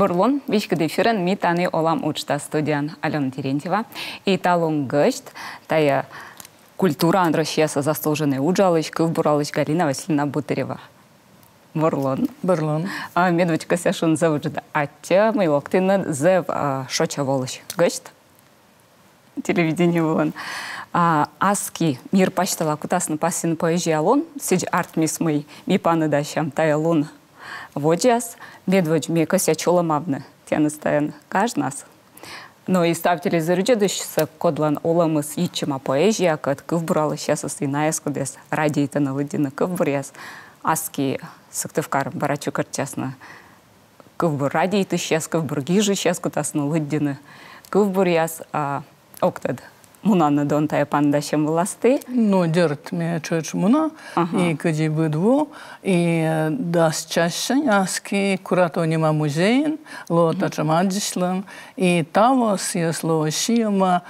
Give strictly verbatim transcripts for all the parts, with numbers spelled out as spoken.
Бурлон, вишкады эфирен ми таны олам учта студиян Алена Терентьева. И талон гышт, тая культура Россияса заслуженный уджалыч, кывбуралыч Галина Васильевна Бутырева. Бурлон. Бурлон. Медвочка сяшун завуджда атя, мы локтыны зев шоча волыч. Гышт. Телевидение вон. Аски мир почтала кутасны пассин поэзия лон, сидь арт мис мой, ми паны дащам тая лун. Водяс, медводь мне кося чоламавны, тяны стаян каждый нас. Но и ставители зарюджедущиеся кодлан оламыс ичима поэзия, кад кывбуралы сейчас остиная скудес, ради это на лыдина кывбуряс, аски сыктывкар барачу картясна, кывбур ради это сейчас кывбур гижи сейчас кутасна лыдина кывбуряс, а октад. Мунанна дон тая пандащем власты. Ну, дерт мне чуть муна, и кади быдво, и даст чаще, аски куратор нема музеин, лота чамаджишлам, и тавос ясло шиема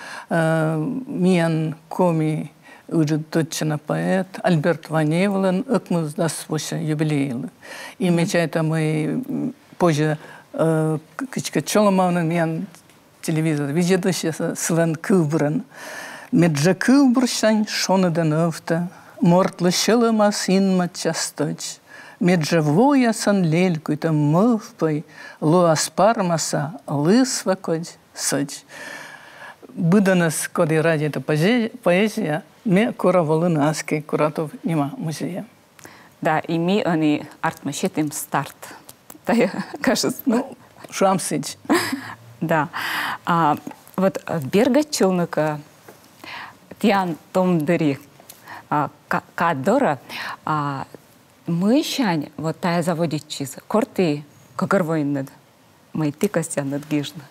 миен коми уджет точно поэт Альберт Ваневлен, экмуз даст вообще юбилейл. И мечайта мы позже кичка чоламавна миен телевизор, видишь, Свен Кубрен. Меджа Кубршань шона дановта, мортлы шелема синма часточ. Меджа воя сан лельку, там мовпой, луаспармаса, лысва кодь сочь. Быданас, коды ради это поэзия, ме кора волынаски, куратов нема музея. Да, и ми они артмащетим старт. Да, кажется. Ну, шамсич. Да. А, вот берга челныка тян том дыри а, кадора а, мы щань вот тая заводит чиз корты кагарвойнед мы ты костян над гижна.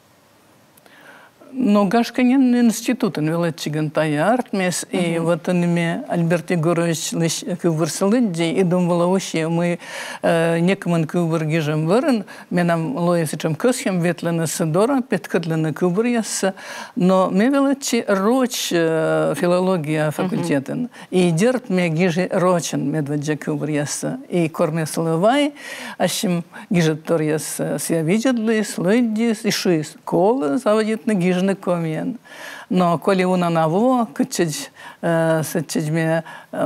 Но гашканин институт величиган тая артмес, и вот он мне Альберт Егорович лишь кувырсалыдди, и думала вообще мы некоман кувыр гижем вырен, менам лоесичем косхем ветлена садора, петкадлена кувыряса, но мне величи роч филология факультетен, и дерт мне гижи рочен медведя кувыряса, и корме словай, ащем гижет торяс ся виджедли, слыддис, и шис колы заводит на гижи комien. Но коли уна наво, кычить, сычить мне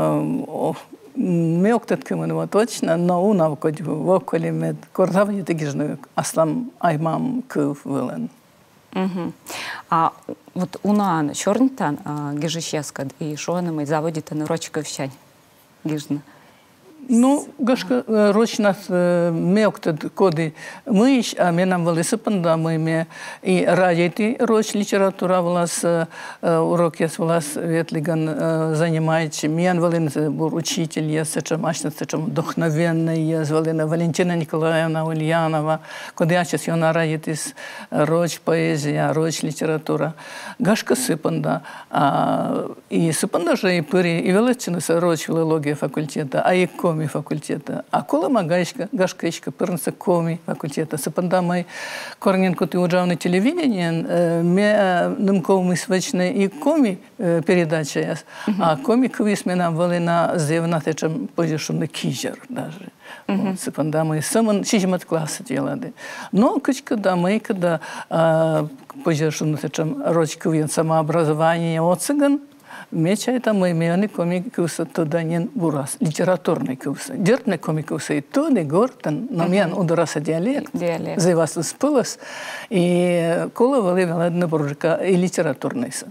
меоктет кымынова точно, но уна вкодь во коли мед кордавы тегижны аслам аймам кыв вылен. А вот уна чернтан гижищескад и шоанамы заводит на рочков щань гижны. Ну, гашка рочна меоктед коды мыш, а менам велисипанда мы ме и радити роч литература влас уроки с влас ветлиган занимается. Мен велин бур учитель я сечем ашна сечем вдохновенный я велина Валентина Николаевна Ульянова, коды я сейчас она радитис роч поэзия, роч литература. Гашка сипанда, и сипанда же и пыри и величина роч филология факультета, а и коми факультета. А кола магашка, гашкачка, пернца коми факультета. Сапандамай корнен коты уджавны телевидение, ме нымковый свечный и коми передача. А коми квис me нам вали на зевнате, чем позишумный кижер даже. Сапандамай саман чижмат класса делали. Но качка дамай, когда позишумный, чем рочковин самообразование оциган, меча это мы меяны комикуса туда не бурас, литературный куса. Дертный комикуса и то не гортен, но меян удараса диалект. Диалект. За вас успылось, и кола валивала одна буржика и литературный са.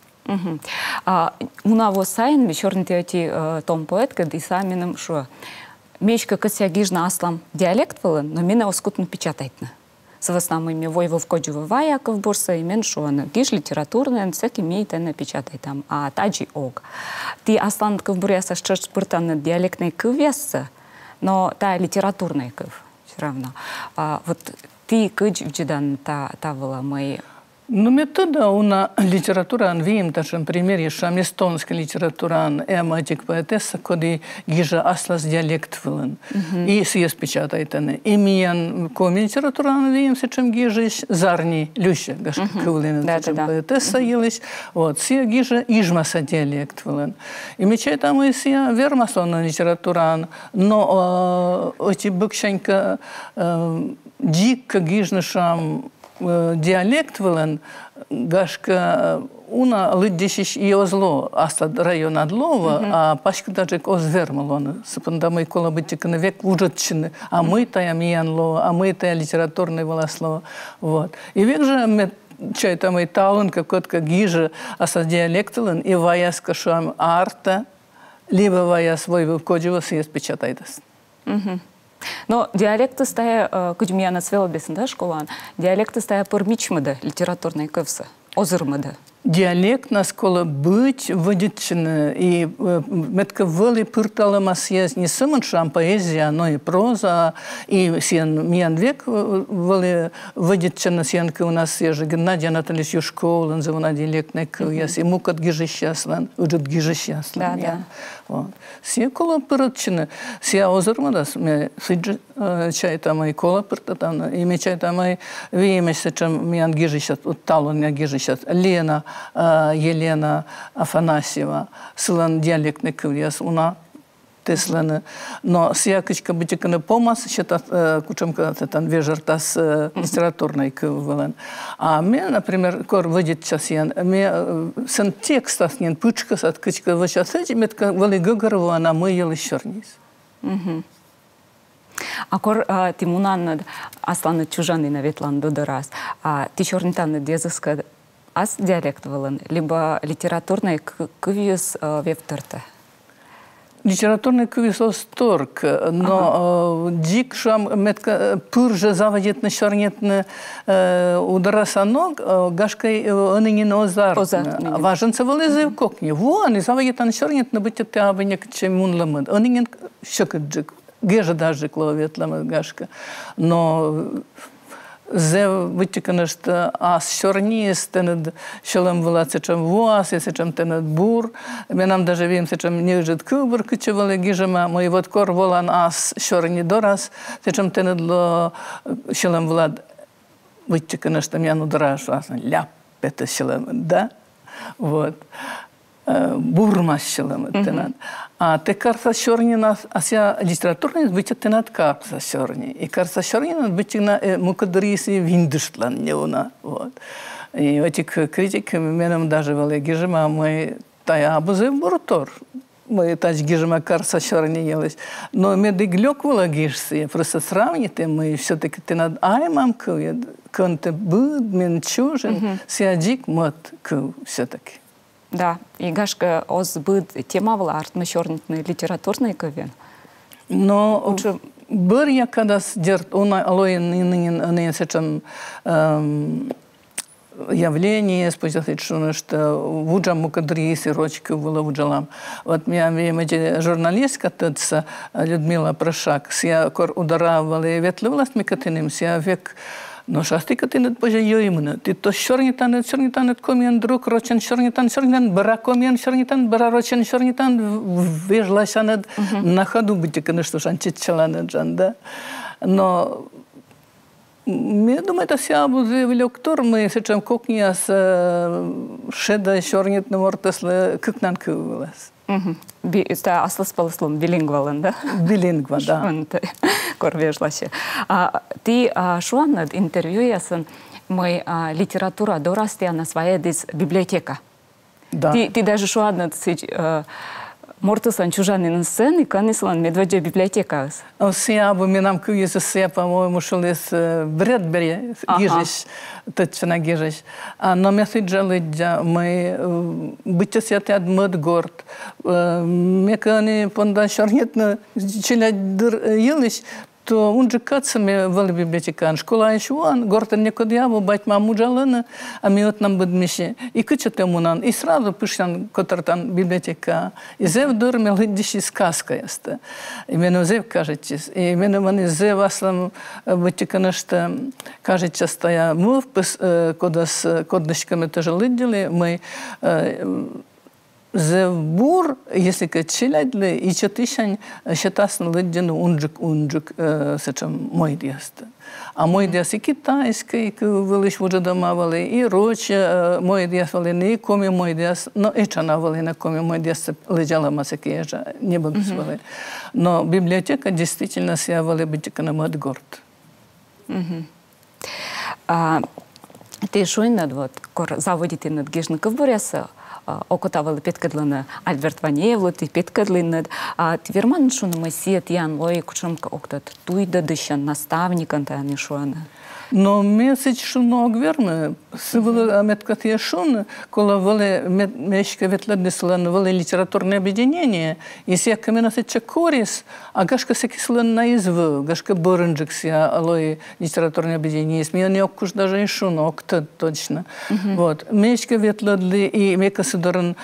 У нас сайн вечерний театр том поэт, когда и сами нам что мечка кося гижна аслам диалект вален, но меня оскутно печатает-на. С основными воевов коджевая ковборса и меншуана. Гиш литературная, всякий имеет и напечатай там, а таджи ог. Ты аслан ковбуряса что спыртан диалектный кывеса, но та литературный кыв все равно. А, вот ты кыдж вджидан та та была мои Ну, метода уна литературан вим, ташем примере, шам эстонская литературан, эматик поэтесса, коди гижа аслас диалект вылын. И съезд печатайтаны. И миян коми литературан вим, сечем гижиш зарни люще, гашка кывлин, сечем поэтесса елись. Вот, сия гижа ижмаса диалект вылын. И мечай там и сия вермаслона литературан, но эти быкшенька дикка гижнышам диалект вылен гашка уна лыддешиш и озло астад район адлова, а пашка даже озвермалон. Сапандамы кола бытика на век ужатчины, а мы тая миянло, а мы тая литературное волосло. Вот. И век же чай там и талон какой-то гижа астад диалектылен и ваяс кашуам арта, либо ваяс войву коджева съезд печатайтас. Но диалекты стая, кудьмияна свела бесен, да, школан, диалекты стая пырмичмыды литературной кывсы, озырмыды. Диалект на скола быть выдетчины и метка вели пыртала масьез не самон шам поэзия, но и проза, и сен миян век вели выдетчина сенка у нас еже Геннадий Анатольевич Юшков, он зовут диалектный кывьяс, и мукат гижи счастлан, уджет гижи счастлан. Да, да. Все кола пыртчины, все озырмадас, мне сиджи чай там и кола пыртатана, и мне чай там и вимесь, чем миян гижи счас, талон меня гижи счас, Лена Елена Афанасьева, сылан диалектный кывьяс, уна тесланы. Но сиякочка бытиканы помас, считат, кучемка тан вежертас литературный кывылан. А мне, например, кор выйдет час ян, мне сын текстас ян пучка сат кычка вычас эти метка вали гыгырву, она мы ели щернис. А кор тимунан асланы чужаны на ветлан додорас, а ти чернитаны дезыска аз диалект вылын, либо литературный кывьюс вевторта? Литературный кывьюс осторг, но дик шам метка пырже заводетны шарнетны ударасаног, гашкой онынин озар. Важенца вылезы в кокне. Во, они заводетны шарнетны быть это абы некаче мунламыд. Онынин шокаджик, гежа даже кловетламыд гашка. Но Зе вытекано, что ас щорнис, тенед щелем вела сечем вуас, и сечем тенед бур. Мы нам даже видим сечем нежит кубр, кичевали гижема, мой вот кор волан ас щорни дорас, сечем тенед ло щелем вела вытекано, что меня нудраш, ляп это щелем, да? Вот. Бурма щелем тенед. А те карта щорни нас, а ся литературный быть тенед карта щорни. И карта щорни нас быть на мукадриси виндыштлан не уна. Вот. И этих критик менем даже вали гижема мы тая абузы буртор. Мы тач гижема карта щорни елись. Но мы диглёк вала гижси. Просто сравните мы все-таки тенед аймам кует, конте буд мен чужен, сядик мот ку все-таки. Да, и гашка оз быд тема была артны чернитный литературный ковен. Но лучше бір я когда сдерт, он алоин нынен сечем явление, спустя что вуджам мукадриси рочка была вуджалам. Вот меня эти журналистка тетса Людмила Прошак, я кор ударавала и ветлывалась микатиним, я век. Но шастика ты над боже йоймна. Ты то щорнитан, щорнитан, комиан друг, рочен щорнитан, щорнитан, бара комиан щорнитан, бара рочен щорнитан, вежлашанад на ходу быть, конечно, шанчичаланад жан, да. Но я думаю, это вся будет великтор, мы сейчас кухня с шеда щорнитным ортесле кыкнан кывылась. Это аслас полослом билингвален, да? Билингва, да. Корвежлаще. Ты шуан интервью ясын, мы литература дорастя на своей библиотека. Да. Ты даже шуан мортусан чужанин сцен и канислан медведя библиотека. Все абы минам куйсы все, по-моему, шелес Брэдбери гижеш, точно гижеш. А но мы сиджали дя мы быть сяты адмод горд. Мекани понда шарнетно челядыр елиш то он же кацами в библиотекан школа еще он гортен не кодиаву бать маму жалана а ми от нам будмище и кычете мунан и сразу пишан котартан библиотека и зев дурмел гидиши сказка яста именно зев кажется и именно мани зев аслам библиотекана что кажется стоя мов куда с кодничками тоже лидили мы Зевбур, если качелядли, и четышань считасно ледяну унджик унджик сечем мой диаст. А мой диас и китайский, que вылиш уже домавали, и роче мой диас вали не коми мой диас, но и чана вали на коми мой диас лежала масакежа, не бабисвали. Но библиотека действительно себя вали быть на Мадгорд. Ты шуйнад вот кор заводите над гижников боряса. Окутавали петкадлана Альберт Ванеевлу, ти петкадлиннад. А тверман шуна масият ян лой кучумка октат туйда дышан наставникан та не шуана. Но месяц шуно огверме, сывало аметкат я шун, кола вале мешка ветладнеслан вале литературное объединение, если я каменасет чакорис, а гашка секислан наизв, гашка боренджикся алой литературное объединение, смея не окуш даже и шун, окта точно. Вот мешка ветладли и мека сидоран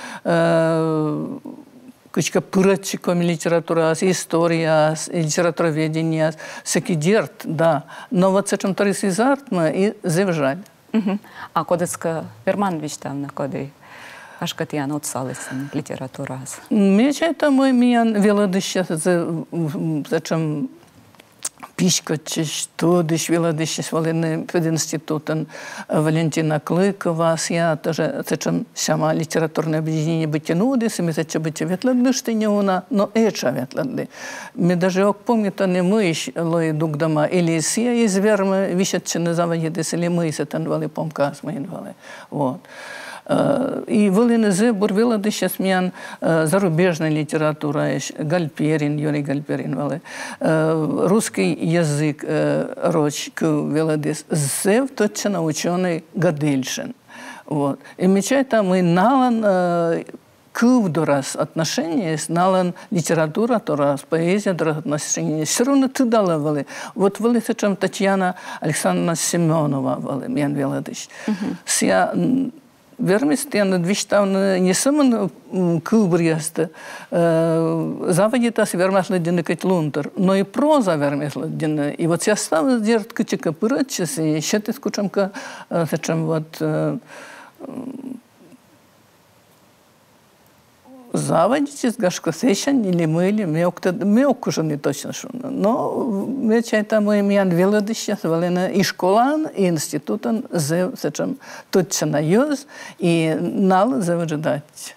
Кучка пырачиком литература, история, литературоведение, всякий дерт, да. Но вот с этим торис из артма и завжаль. А кодеска Верманович там на коды? Аж как я научалась литература. Мечай там мой миян велодыща, зачем пишка, что дыш велодыща свалены под институтом Валентина Клыкова, я тоже зачем сама литературное объединение бытянуды, сами зачем быть ветладны, что не она, но эча ветладны. Мы даже ок помню, то не мы лой дуг дома, или сия из вермы висячены заводитесь, или мы се танвали помказ мы инвали. Вот. И волинезе бурвела да сейчас мян зарубежная литература, Гальперин, Юрий Гальперин, вale. Русский язык рочку веладес, зев точно ученый Гадельшин. Вот. И мечай там и налан кувдорас отношения, налан литература, торас, поэзия, торас отношения. Все равно ты дала вale. Вот вale сечем Татьяна Александровна Семенова, вale, мян веладеш. Ся Вермистен двиштавна не саман кубрияста заводитас вермаследины кетлунтер, но и проза вермаследины. И вот я стала держать кучка пырачес и считать кучамка, зачем вот заводитесь, гашка сещан или мыли, мелк уже не точно шуна. Но мы чай-то мы имеем велодыща, валена и школан, и институтан, зачем точно юз, и нал завождать.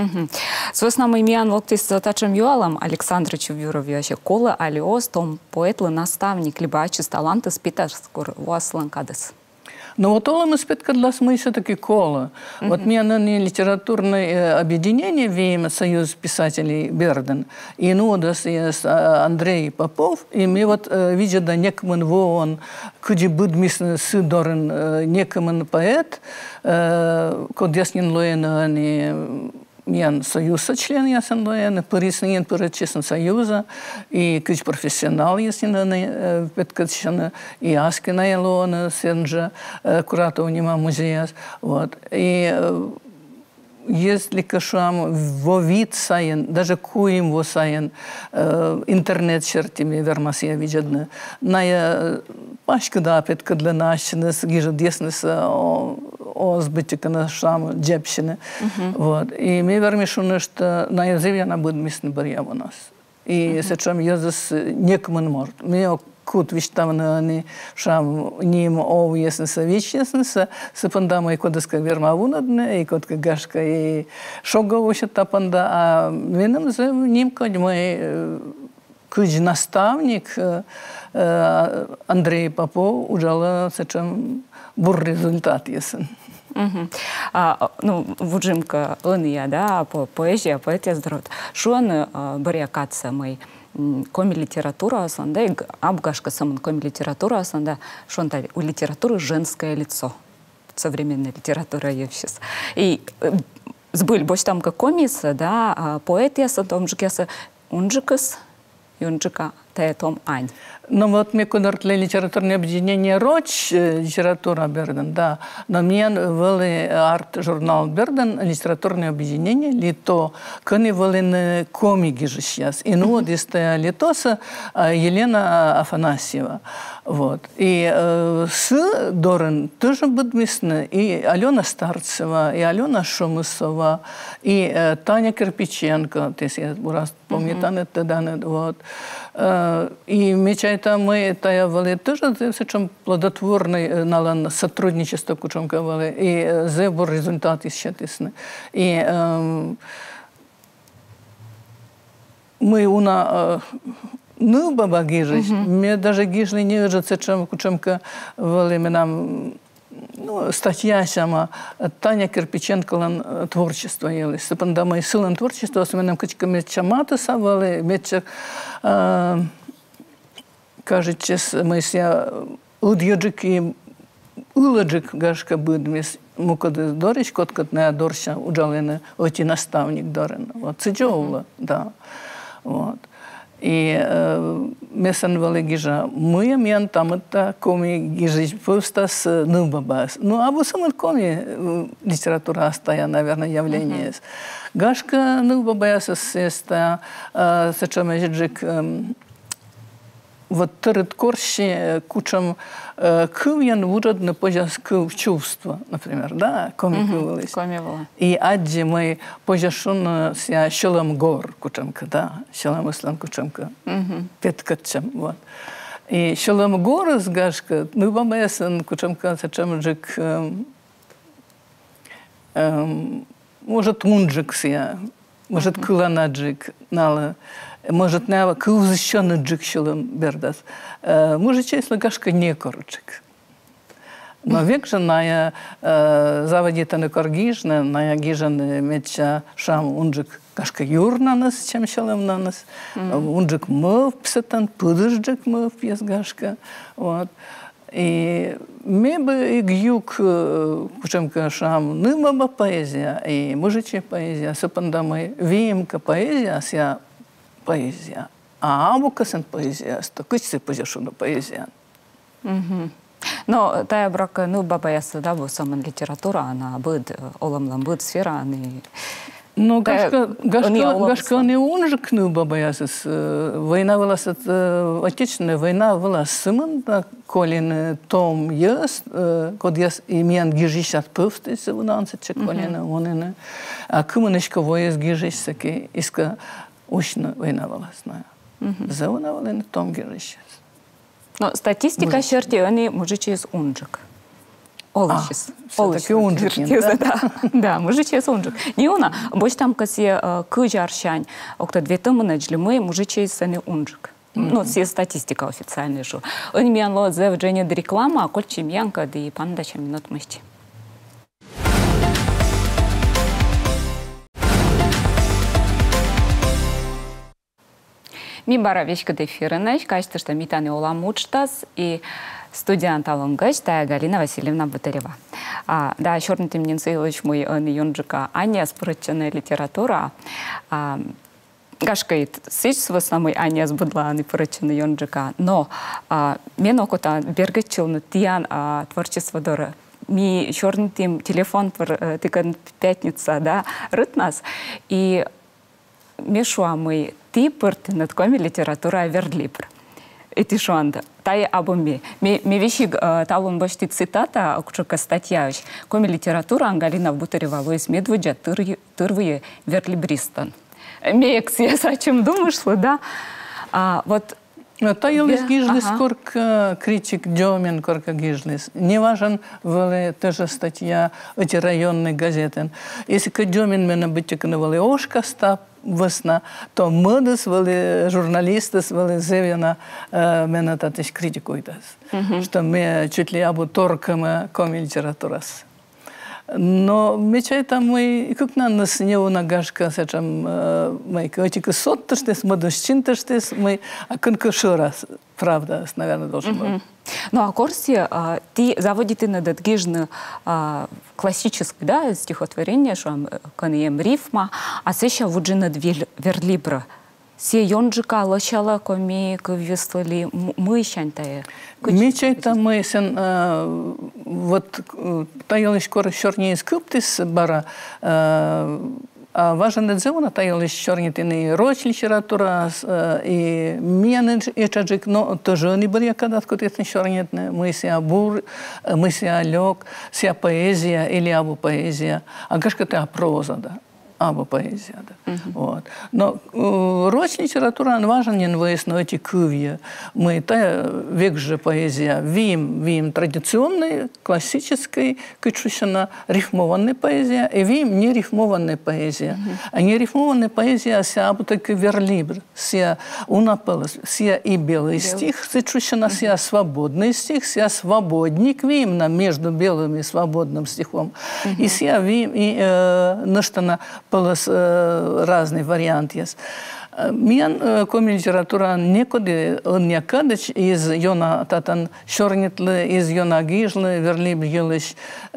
С нами имеем локтис с тачем Юалом Александровичу Юровичу Кола Алиос, том поэт, наставник, либо ачис таланты с Питерскур, Уаслан Кадес. Но вот Ола мы спят, когда мы все-таки кола. Mm-hmm. Вот мне на литературное объединение ВИМ, Союз писателей Берден, и нудас есть Андрей Попов, и мы вот видим, да некомен воон, куди будмисн сидорен некомен поэт, код яснин лоена они Мен союза член ясен лоен, париснин парачесен союза, и кыч профессионал ясен на петкачена, и аскина ялона сенжа, куратов нема музея, вот. И если кашам во вид сайен, даже куим во сайен, интернет чертими вермасия виджадна, на пашка да петка для нашинес, гижа деснеса о сбытика на шам джепщины. Вот. И мы вермишуны, что на языве она будет мисный барья у нас. И сечем языс некому может. Мы кут виштавна они шам ним ов яснеса вич яснеса, сапандама и кодеска верма вунадне, и кодка гашка и шога ущата панда, а винам за ним код мой куч наставник Андрей Попов ужала сечем бур результат ясен. Uh-huh. А, ну, вуджимка лыния, да, по поэзия, поэтия здоров. Шуан бариакаться мой коми литература асанда, и абгашка самон коми литература асанда, шуан у литературы женское лицо. Современная литература я сейчас. И сбыль больше там как комиса, да, поэтия, том же кеса унджикас, юнджика, те том ань. Ну вот мне кудортле литературное объединение «Роч» литература берден, да. Но мен вели арт-журнал берден литературное объединение лито, кони вели комики же сейчас. И ну вот есть литоса Елена Афанасьева. Вот. И э, с Дорен тоже будмисны, и Алена Старцева, и Алена Шумысова, и э, Таня Кирпиченко, то есть я раз помню, uh-huh. Таня, вот. Э, и мечайта мы, тая вали тоже, причем плодотворный налан сотрудничество, кучом кавали, и зебор результаты счетисны. И э, мы уна... Ну, баба гижич. Mm-hmm. Мне даже гижли не кажется, чем кучемка вели нам ну, статья сама Таня Кирпиченко творчество ели. Сапанда мои силы творчества, особенно кучка мечамата савали, меча кажется, мы ся удьюджик и уладжик гашка будмис мукады дорич, коткат не дорща уджалены оти наставник дорен. Вот циджоула, да. Вот. И э, месан вали гижа. Мы мен там это коми гижич пустас ну бабас. Ну абу самый коми литература остая, наверное, явление. Uh-huh. Гашка ну бабас это сечем жик вот терет корщи кучам кывьян вурод на позяс кыв чувства, например, да, коми кывались. И адди мы позяшун ся шелам гор кучамка, да, шелам ислам кучамка, петкатчам, вот. И шелам гор с гашка, ну бабаясан кучамка сачам жик, может унджик ся, может кыланаджик, нала. Может, не кузищеный джикшелом бердас. Может, честно, гашка не корочек. Но век же ная заводита на коргижна, ная гижан меча шам унджик гашка юр на нас, чем шелом на нас. Унджик мов псетан, пудыжджик мов пьес гашка. Вот. И мне бы и гюк, кучемка шам, ну, баба поэзия, и мужичья поэзия, сапандамы, вимка поэзия, ся поэзия. А абукасен поэзия, то кычцы позяшуна поэзия. Но тая брака, ну, баба яса, да, бу саман литература, она быд, оламлам быд сфера, они... Ну, гашка, гашка, гашка не унжик, ну, баба ясас. Война была, отечественная война была сыман, да, колин том яс, код яс имен гижищат пыфтыся, вунансыча колина, вонина. А кыманышка вояс гижищаки, иска ущна война была, знаю. За война была на том гижищат. Но статистика шерти, они мужичи из унжик. Олышис. Все-таки унжик. Да, мужичи из унжик. Не уна, больше там, каси кыжаршань, окто две тымы наджли, мы мужичи из сани унжик. Ну, все статистика официальная же. Они меня ло за вджение до реклама, а кольчи мьянка, да и пандача минут мышти. Ми бара вещка дефирыныш, кажется, что митаны олам учтас, и студент алонгаш, тая Галина Васильевна Бутарева. А, да, черный ты мне целыш мой юнджика Аня, спорченная литература. А, гашкает сыч в основном Аня сбудла, не пороченная юнджика. Но а, мен окута бергачил на тиян а, творчество дора. Ми черный тем телефон тыкан пятница, да, рыт нас. И мешуа мы ти пырты над коми литература верлибр. Эти шуанда. Тай абуми. Ми вещи талон башти цитата, кучка статья. Коми литература Галина Бутарева Луис Медведя тырвые верлибристан. Мекс, я о чем думаешь, да? А, вот Та елис гижлис, корка критик Демин, корка гижлис. Не важен, вали тоже статья эти районные газеты. Если к Демин меня бытикнували ошка ста весна, то модус вали журналисты вали зевена меня татиш критикуют. Что мы чуть ли абу торкам коми литературас. Но мечайта мы, как на нас не у нагашка, сечем мы котика сот тыштес, модусчин тыштес, мы а конкуршурас, правда, наверное, должен быть. Ну а Корси, ты заводите на датгижны классическое, да, стихотворение, что канием рифма, а сеща вуджина верлибра. се йонджика лошала коми кывьюслали мы щантая. Мечайта мы сен вот таялыш кор шорнейс кыптис бара. А важен дзевона таялыш шорнетины роч литература и мен ечаджик, но тоже не были когда скотетны шорнетны. Мы ся бур, мы ся лёг, ся поэзия или абу поэзия. А гашка та проза, да. Або поэзия. Да. Uh-huh. Вот. Но э, роч литература важен не выяснить эти кывья. Мы та век же поэзия вим, вим традиционной, классической, кычущена рифмованной поэзия, и вим не рифмованная поэзия. Uh-huh. А не рифмованная поэзия ся або таки верлибр, ся унапелос, ся и белый стих, кычущена ся свободный стих, ся свободник вим на между белым и свободным стихом. Uh-huh. И ся вим, и э, наштана полос разный вариант есть. Мен коми литература некоды он некадыч из йона татан шорнитлы, из йона гижлы, верлибр елыш,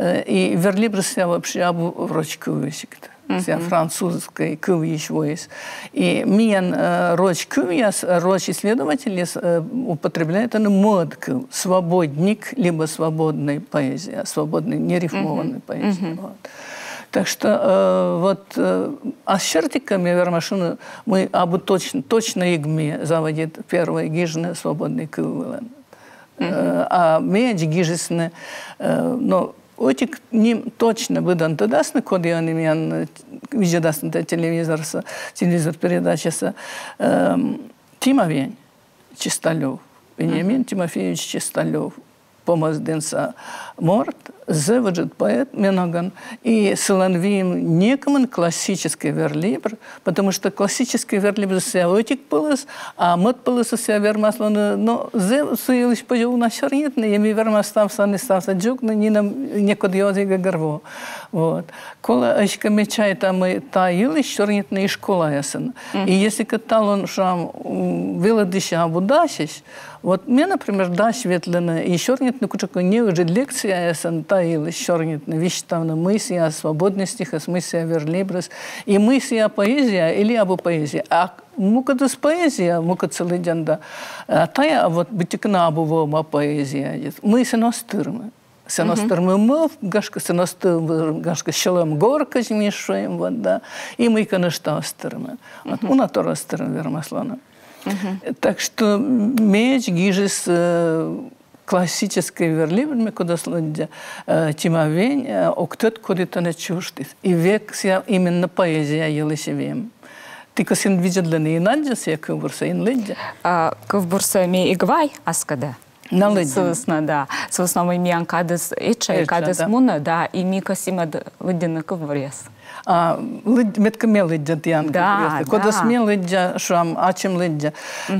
и верлибр ся вообще абу вроч кывысик. Ся французской кывыш воис. И мен роч кывяс, роч исследователь употребляет он мод кыв, свободник, либо свободная поэзия, свободная нерифмованная поэзия. Вот. Так что э, вот э, а с чертиками вермашины мы абу точно, точно игме заводит первые гижны свободный кывылен. Mm-hmm. А медь гижесны, э, но отик ним точно выдан тадасны, коды они мен видят на телевизор, телевизор передача э, Тимовень Чисталев, Вениамин mm-hmm. Тимофеевич Чисталев. Помозденса морт, зеваджет поэт Менаган, и сыланвим некоман классический верлибр, потому что классический верлибр сеотик полос, а мот полос се вермаслан, но зев суились пожил на шарнитный, еми вермастався не стався джукна, ни нам некодиозига гарво. Вот. Кола очка мечай там и таились шарнитный школа ясен. И если каталон шам виладыша абудашиш, вот мне, например, да, светлена, и шорнитный кучок не уже лекция, я сантаил, шорнитный, вещь там на мысли о свободности, о смысле о верлибрес, и мысли о поэзии или об поэзии. А мука с поэзия, мука целый день, да. А тая вот бытикна обувома поэзия. Мы се ностырмы. Се ностырмы мов, гашка се ностырмы, гашка щелом горка жмешуем, вот, да. И мы, конечно, остырмы. Вот, у нас тоже остырмы, вермаслана. Uh-huh. Так что меч гижес э, классической верлибрами, куда слудя э, Тимовень, э, октет кодит на чуждис. И век ся именно поэзия елысевем. Ты косин видят для ней надя, ся кывбурса ин ледя. Кывбурса ме игвай аскада. На ледя. Совестно, да. Совестно мы миан кадес ича, кадес муна, да, и ми косимад ледяна кывбурес. А метка мелидja тян. Да, кодас да. мелидja шам ачим лидja.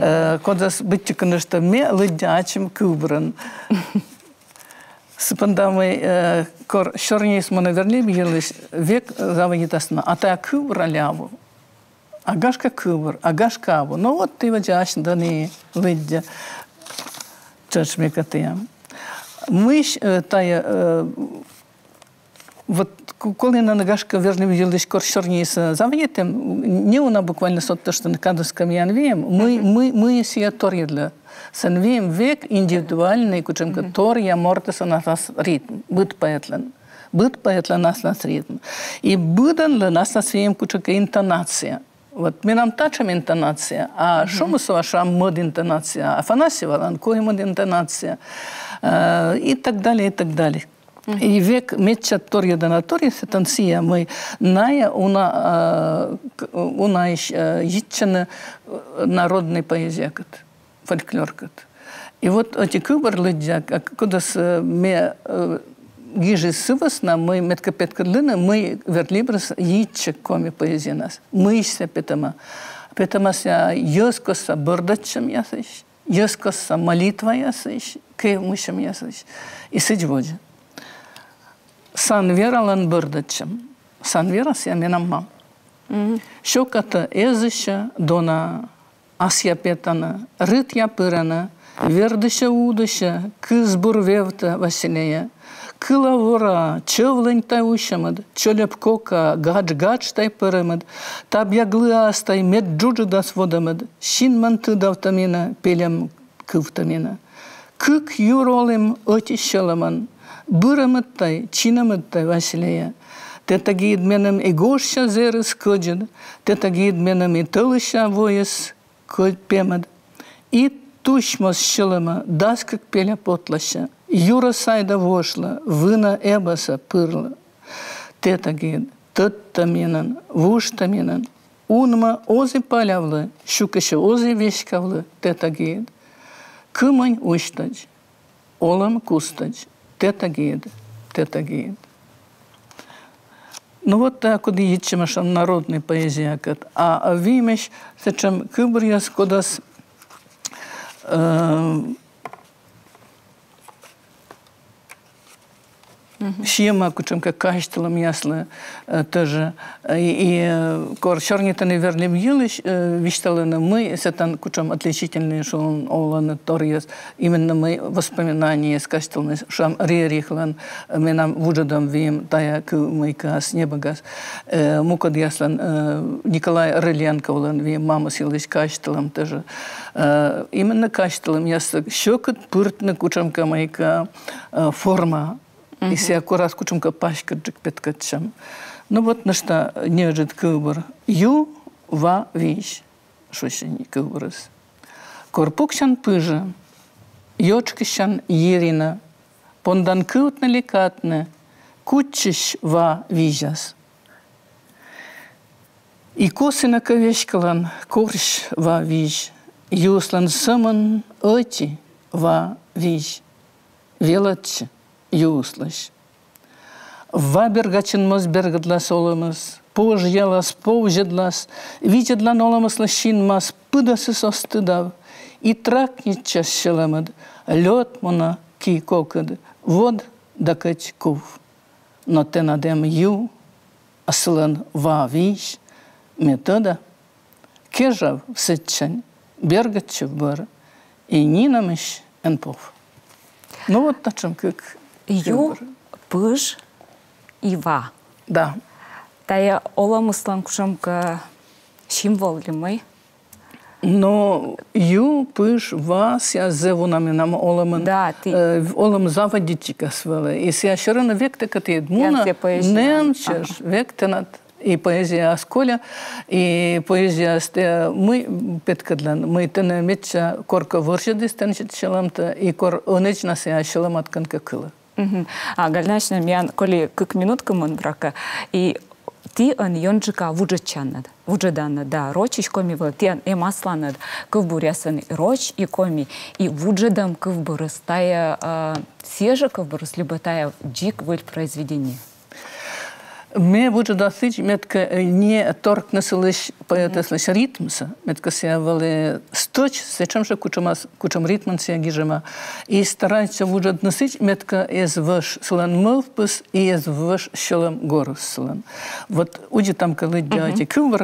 Кодас битчи конечно мелидja ачим кубран. Сапандамы кор шорнис моноверли бились век заводитасна. А та кубра ляву. Агашка кубр, агашка абу. Ну вот ты ваджаш дани лидja. Чачмека тям. Мыш тая вот коли на нагашка верно виделись коршорниса заведем, не она буквально сот то, что на кадовском янвеем, мы мы мы сия торьедля. Санвеем век индивидуальный, кучем который мортеса на нас ритм, быт поэтлен, быт поэтлен нас нас ритм, и быдан ли нас на своем кучке интонация. Вот мы нам тачем интонация, а что мы слышим мод интонация, Афанасьева, кое мод интонация, и так далее, и так далее. И век меча торья донатория сетансия мы ная уна уна ищена народной поэзия кат фольклор кат. И вот эти куберлыдя, куда с ме гижи сывасна мы меткапеткадлина мы вертлибрас иче коми поэзия нас. Мы се петама петамася ёскоса бордачем ясыш, ёскоса молитва ясыш, ке мышем ясыш. И сидводи. Сан вералан бърдачем. Сан вера си аменамма. Шоката езиша дона асия петана, ритя пирана, вердиша удиша, кыз бурвевта Василея, кылавора, чывлень тай ушамад, чөлеп кока, гадж-гадж тай пырымад, таб яглы астай мед джуджудас водамад, шин манты давтамина, пелем кывтамина. Кык юролым öti шаламан, бырымыттай, чинамыттай Василия. Тета гид менем и гоща зерыс кыджид, тета гид менем и тылыша воес кыд пемад. И тушмос шалама, даскак пеля потлаша, юра сайда вошла, вына эбаса пырла. Тета гид, тыттаминан, вуштаминан, унма ози палявлы, шукаша ози вешкавлы, тета гид. Кымань уштач, олам кустач, тета гид, тета гид. Ну вот так вот ечем ашам народной поэзии, а вимеш, сечем кыбрьяс, кодас Шема, кучем как каштелом ясла тоже и кор чернитаны верлим юлиш вишталаны мы сетан кучем отличительный что он олан торьес именно мы воспоминания с каштелны шам рерихлан мы нам вужадам вим тая к мы кас небагас мукад яслан Николай Рыленко олан вим мама силыш каштелом тоже именно каштелом ясла щекот пыртны кучем камайка форма. Если аккурат кучумка пашка джик петкачам. Ну вот на что нежит кыбор. Ю ва виш. Что еще не кыборос. Корпукшан пыжа. Йочкищан ерина. Пондан кыут наликатне. Кучиш ва вижас. И косына ковешкалан корш ва виж. Юслан саман оти ва виж. Велатче. Юслаш. Вабергачин мос бергадлас олымыз, пожьялас, повжедлас, видедлан олымыз лащин мас, пыдасы состыдав, и тракнича шеламад, лед мона ки кокад, вод дакать кув. Но те надем ю, асылан ва виш, метода, кежав сытчань, бергачев бар, и нинамыш энпов. Ну вот на чем как... Ю, пыж и ва. Да. Тая оламыслан кушамка символ ли мы? Но ю, пыж, ва, ся зевунами нам оламын. Да, ты. Олам заводичика свела. И ся ширина век так и муна немчеш век тенат. И поэзия асколя, и поэзия сте мы петкадлан, мы тене метча корка воршедис тенчит шаламта, и кор онечна ся шаламат канка кыла. А гальначна мян коли кык минутка мон брака, и ти ан йонджика вуджачаннад, вуджаданнад, да, рочиш коми выл, ти ан эмасланнад, кывбурясан роч и коми, и вуджадам кывбурыс, тая сежа кывбурыс, либо тая джик выль произведение. Ме вуджа дасыч метка не торг насылыш поэтеслыш ритмса, метка ся вале сточ, сечем ше кучамас кучам ритман ся гижема, и старается вуджа насыч метка из ваш слан мовпус и из ваш щелам горус слан. Вот уди там коли дяти кывр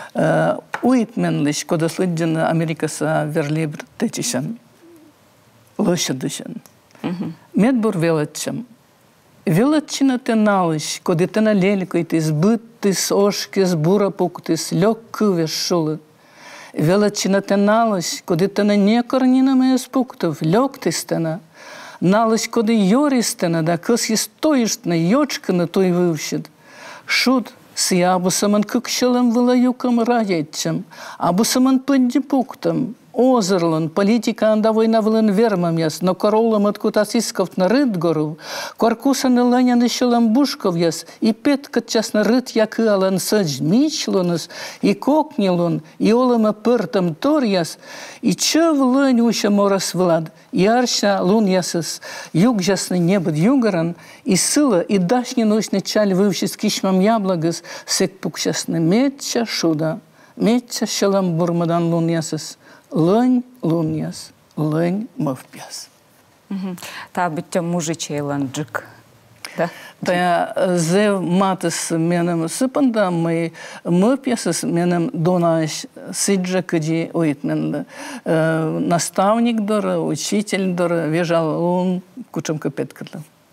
уитменлыш, кода слыддина Америкаса верлибр течишан, лошадышан. Медбур велатчам. Величина те налиш, коли те на лелькойте, збити з ошки, з бура пуктис, льокки вешули. Величина те налиш, коли те на некорнінами спуктив, льоктис те на. Налиш, коли йоріс те на, да кос є стоїш на йочка на той вивщид. Шуд, си або саман кукшелем вилаюкам радячем, або саман пенді пуктам. Озерлан, политика андавой навлен вермам яс, но королам откуда исков на рыд гору, коркуса на леняны щелам бушков яс, и петка час на рыд якы алан садж мичлонас, и кокнилон, и олама пыртам тор яс, и че в лень уша морас влад, и арша лун ясас, юг жасный небод югаран, и сыла, и дашни ночный чаль вывши с кишмам яблогас, сек пукшасны метча шуда, метча щелам бурмадан лун ясас, лень луньяс, лень мовпяс. Та биття мужичей ланджик. Да? Та зев матис менем сыпанда, мы мовпясас менем донаш сиджа кади уитмен. Наставник дора, учитель дора, вежал лун кучам капеткатла.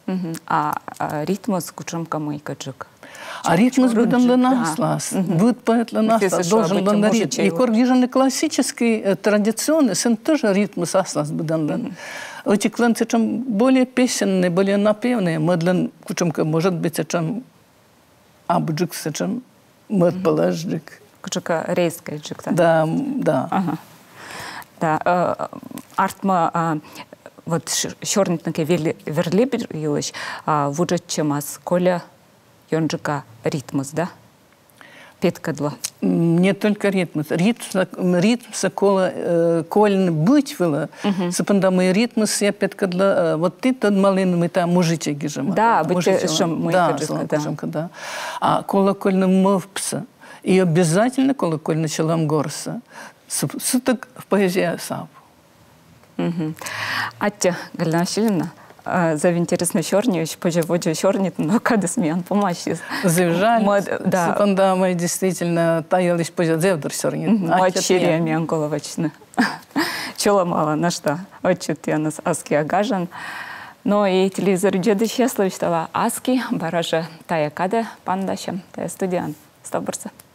А ритмос кучамка мой каджик. А ритмус будем для нас, будет поэт для нас, должен был на ритм. И коргижен классический, традиционный, сын тоже ритмус аслас будем для. Эти кланцы чем более песенные, более напевные, мы для кучамка может быть чем абджик, чем мод положик. Кучака рейская джик. Да, да. Да, артма вот шорнитнаке верлибер юлыш, вуджет чемас коля Йонджика ритмус, да? Петкадла. Не только ритмус. Ритм, ритм сокола э, кольн быть было. Сапандамы ритмус я петкадла. Вот ты тот малин мы там мужичек гижем. Да, быть шам мы да, да. А кола кольна мовпса. И обязательно кола кольна челам горса. Суток в поэзии сап. Аття Галина Васильевна, за интересно черневич, позже воде чернит, но когда смеян помощи. Завижали. Да. Сапандамы действительно таялись позже зевдор чернит. Мачерия мянголовочна. Чела мало, на что? Отчет я нас аски агажан. Но и телевизор джеды счастливо, что аски баража тая каде пандашем, тая студиан. Стоборца.